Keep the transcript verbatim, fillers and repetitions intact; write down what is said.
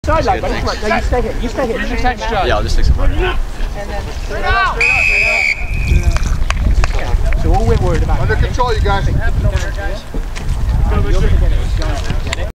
Sideline, buddy. Come on. No, you stay here. You stay here. Just extra. Yeah, I'll just take some front. And then straight out. So all we're worried about. Under control, you guys. You're going to get it.